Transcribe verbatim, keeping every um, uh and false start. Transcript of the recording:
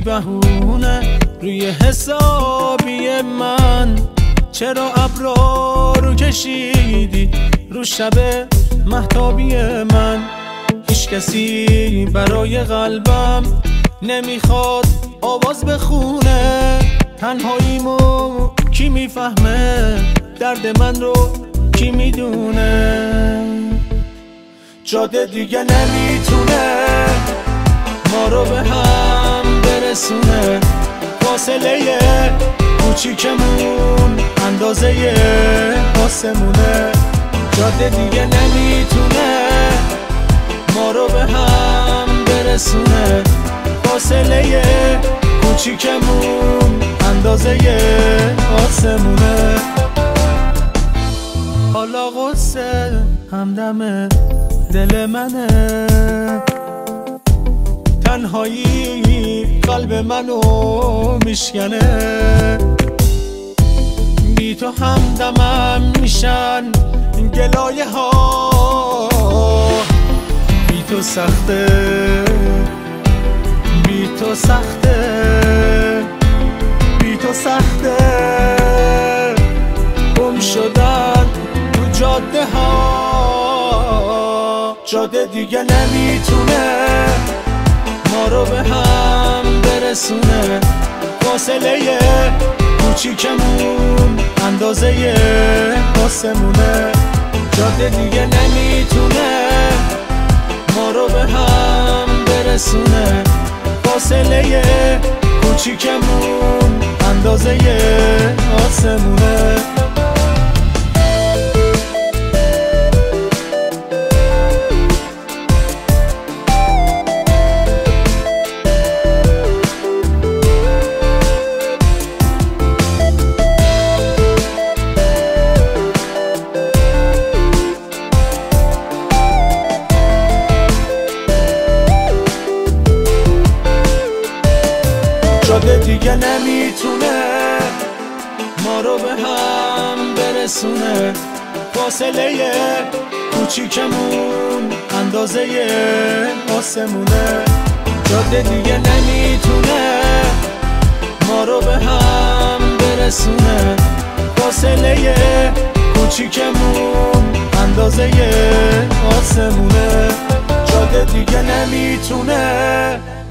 بهونه روی حسابی من. چرا ابرا رو کشیدی رو شب مهتابی من؟ هیچ کسی برای قلبم نمیخواد آواز بخونه. تنهاییمو کی میفهمه؟ درد من رو کی میدونه؟ جاده دیگه نمیتونه ما رو به هم برسونه. فاصله کوچیکمون اندازه آسمونه. جاده دیگه نمیتونه ما رو به هم برسونه. فاصله کوچیکمون اندازه آسمونه. حالا غصه همدم دل منه، تنهایی قلب منو میشکنه. بی تو همدمم میشن گلایه ها. بی تو سخته، بی تو سخته، بی تو سخته گم شدن تو جاده ها. جاده دیگه نمیتونه ما رو به هم برسونه. فاصله کوچیکمون اندازه آسمونه. جاده دیگه نمیتونه ما رو به هم برسونه. فاصله کوچیکمون اندازه آسمونه. جاده دیگه نمیتونه ما رو به هم برسونه. فاصله کوچیکمون اندازه آسمونه. جاده دیگه نمیتونه ما رو به هم برسونه. فاصله کوچیکمون اندازه آسمونه. جاده دیگه نمیتونه